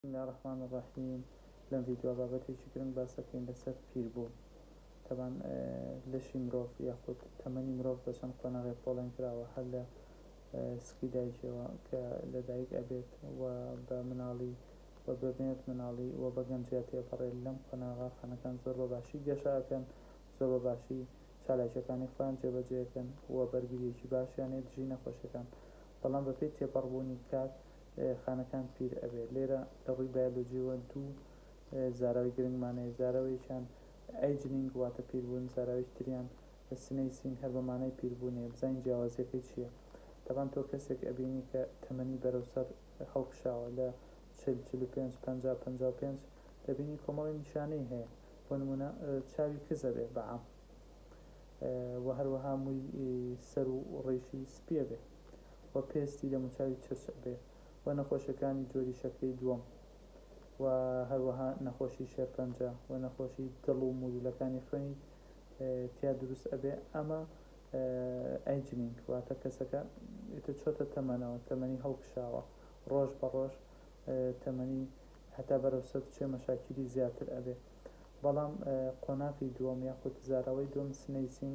بسم الله الرحمن الرحيم. لەم ڤیدیۆ بابەتێکی گرنگ باسەکەین لەسەر پیربوون. طبعاً لەشی مرۆڤ یاخود تەمەنی مرۆڤ بە چەند قۆناغێک پۆڵێن کراوە، هەر لە سکی دایکەوە کە لە دایک ئەبێت و بە مناڵی و بەمێت مناڵی و بە گەنجیا تێپەڕێت. لەم قۆناغا خانەکان زۆر بەباشی گەشە ئەکەن، زۆر بەباشی چالاکیەکانی خۆیان جێبەجێەکەن و بەرگریەکی باشیان هەیە دژی نەخۆشیەکان. بەڵام بەپێی تێپەڕبوونی کات خانەکان پیر ئەبێت. لێرە لە ڕووی بایۆلۆجیەوە دوو زاراوی گرنگمانەیە. زاراوەیەکیان ئەیجنینگ واتە پیربوون، زاراوەیەکی تریان سنەیسینگ هەر بەمانای پیربوونێ. بزانین جیاوازیەکەی چییە. طبعاً تۆ کەسێک ئەبینی کە تەمەنی بەرەوسەر هەڵکشاوە لە 40-45-55 دەبینی کۆمەڵی نیشانەی هەیە. بۆ نمونە چاوی کز ئەبێ بەعام، و هەروەها مووی سەر و ڕێشی سپیە بێ و پێستی لە موچاوی چرچ ئەبێ و نەخۆشیەکانی جۆری شەکرەی دووەم و هەروەها نەخۆشی شێرپەنجە و نەخۆشی دڵ و مولولەکانی خوێنی تیا دروست ئەبێ. ئەمە ئەیجنینگ واتە کەسەکە چۆتە تەمەنەوە، تەمەنی هەڵکشاوە، ڕۆژ بە ڕۆژ تەمەنی هەتا بەرەوسەر چێ مەشاکیلی زیاتر ئەبێ. بەڵام قۆناغی دووەم یاخود زاراوەی دووەم سنەیسینگ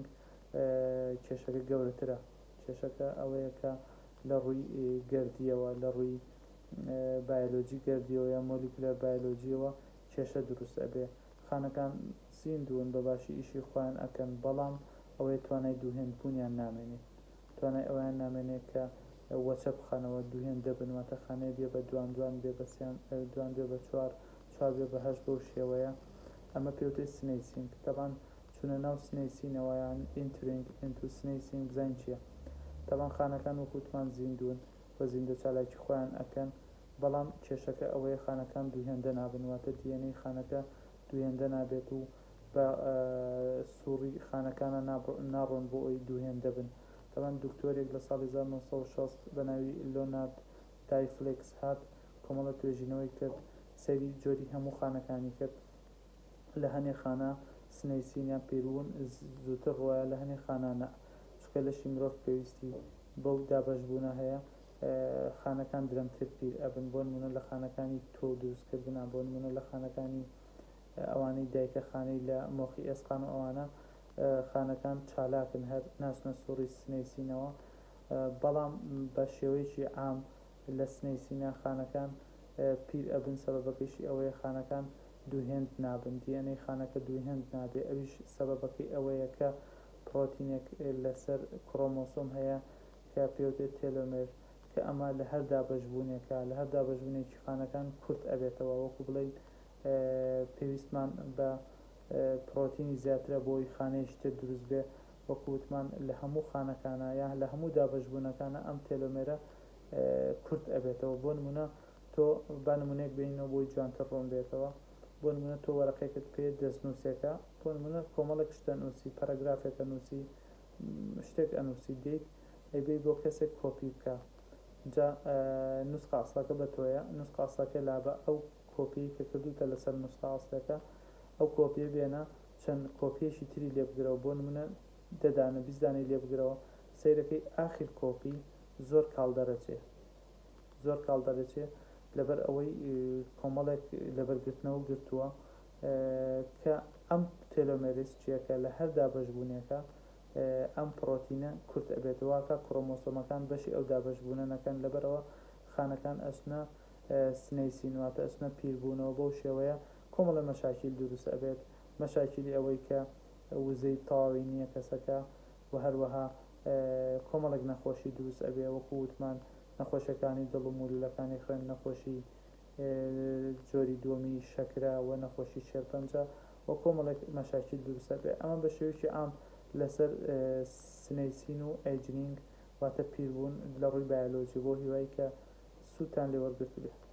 کێشەکە گەورەترە. کێشەکە ئەوەیە کە لە ڕووی گەردیەوە، لە ڕووی بایۆلۆجی گەردیەوە یا مۆلیکولەر بایۆلۆجیەوە کێشە دروست ئەبێ. خانەکان زیندوون بەباشی ئیشی خۆیان ئەکەن، بەڵام ئەوەی توانای دووهێنبوونیان نامێنێت. توانای ئەویان نامێنێت کە وەچە بخەنەوە، دووهێندە بن، واتە خانەیە بێ بە دوان بێ بە سیان، دوان بێ بە چوار بێ بە هەشت. بەو شێوەیە ئەمە پێوتێ سنەیسینگ. طبعاً چونە ناو سنەیسینەوە یان ئینترینگ ئینتو سنەیسینگ بزانین چییە. طبعاً خانەکان وەکوتمان زیندوون و زیندە چالاکی خۆیان ئەکەن، بەڵام کێشەکە ئەوەیە خانەکان دووهێندە نابن، واتە دیێنەی خانەکە دووهێندە نابێت و بە سووڕی خانەکانە ناڕۆن بۆ ئەوی دووهێندە بن. طبعاً دکتۆرێک لە ساڵی 1960 بە ناوی لۆنارد تایفلێکس هات، کۆمەڵە توێژینەوەی کرد، سەیری جۆری هەموو خانەکانی کرد. لە هەنێ خانە سنەیسینیان پیربوون زووتر ڕۆیە، لە هەنێ خانانە چکە لەشی مرۆڤ پێویستی بەو دابەشبوونە هەیە. خانەکان درەمتر پیر ئەبن. بۆ نمونە لە خانەکانی تۆ دروستکردنا، بۆ نمونە لە خانەکانی ئەوانەی دایکە خانەی لە مۆخی ئێسقان و ئەوانە خانەکان چالاکن، هەر ناچنە سووڕی سنەیسینەوە. بەڵام بە شێوەیەکی عام لە سنەیسینە خانەکان پیر ئەبن. سەبەبەکەیشی ئەوەیە خانەکان دووهێند نابن، دیێنەی خانەکە دووهێند نابێ. ئەویش سەبەبەکەی ئەوەیە کە پرۆتینێک لەسەر کڕۆمۆسۆم هەیە کە پێوتێت تێلۆمێر، کە ئەمە لە هەر دابەشبوونێکە، لە هەر دابەشبوونێکی خانەکان کورت ئەبێتەوە. وەکو بڵێین پێویستمان بە پرۆتینی زیاترە بۆی خانەیەکی تر دروست بێ. وەکووتمان لە هەموو خانەکانە یا لە هەموو دابەشبوونەکانە ئەم تێلۆمێرە کورت ئەبێتەوە. بۆ نمونە تۆ با نمونەیەک بینەوە بۆی جوانتر ڕۆن بێتەوە. بۆ نمونە تۆ وەرەقەیەکت پێ دەستنووسێکە، بۆ نمونە کۆمەڵێک شتە نووسی، پەرەگرافێکە نووسی، شتێک ئەنووسی، دەیت ئەیبێ بۆ کەسێک کۆپی بکە. جا نوسخە ئەسڵەکە بە تۆیە، نوسخە ئەسڵەکە لابە ئەو کۆپیی کە کردوتە لەسەر نوسخە ئەسڵەکە، ئەو کۆپیە بێنە چەند کۆپیەشی تری لێ بگرەوە، بۆ نمونە 10 دانە 20 دانەی لێ بگرەوە. سەیرەکەی ئاخر کۆپی زۆر کاڵ دەرەچێ لەبەر ئەوەی کۆمەڵێک لەبەرگرتنەوە گرتووە کە ئەم تێلۆمێرەس چیەکە لە هەر دابەشبوونێکە ئەم پرۆتینە کورت ئەبێتەوە، کە کڕۆمۆسۆمەکان بەشی ئەو دابەشبوونە نەکەن. لەبەرەوە خانەکان ئەچنە سنەیسین، واتە ئەچنە پیربوونەوە. بەو شێوەیە کۆمەڵە مەشاکیل دروست ئەبێت. مەشاکیلی ئەوەی کە وزەی تەواوی نییە کەسەکە، و هەروەها کۆمەڵێک نەخۆشی دروست ئەبێ، وەکو وتمان نەخۆشیەکانی دڵ و مولولەکانی خوێن، نەخۆشی جۆری دووەمی شەکرە و نەخۆشی شێرپەنجە و کۆمەڵێک مەشاکیل دروست ئەبێ. ئەمە بە شێوەیەکی عام لەسەر سنەیسین و ئەیجنینگ واتە پیربوون لە ڕووی بایۆلۆجی، بۆ هیوای کە سوودتان لێ وەرگرت بێت.